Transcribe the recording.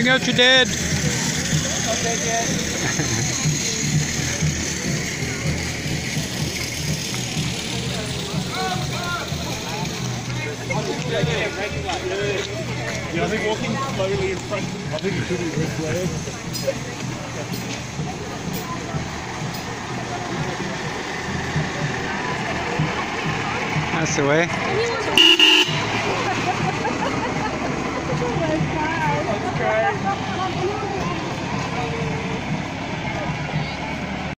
Bring out your dead. I'll take it. Yeah, I think walking slowly in front, I think it should be this way. That's the way. That's great.